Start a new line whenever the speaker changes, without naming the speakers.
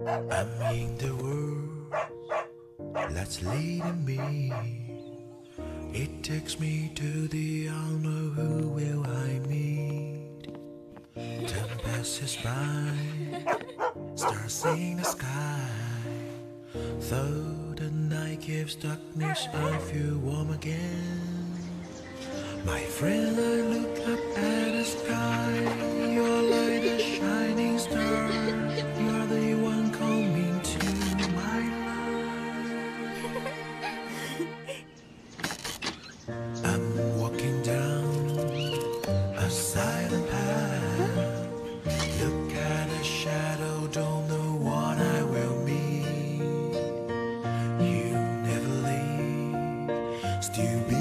I'm in the world that's leading me. It takes me to the unknown. Who will I meet? Time passes by, stars in the sky. Though the night gives darkness, I feel warm again. My friend, I look up at the sky. You're like a shining star. You're the one coming to my life. I'm walking down a silent path. Look at the shadow, don't know what I will meet. You never leave, still be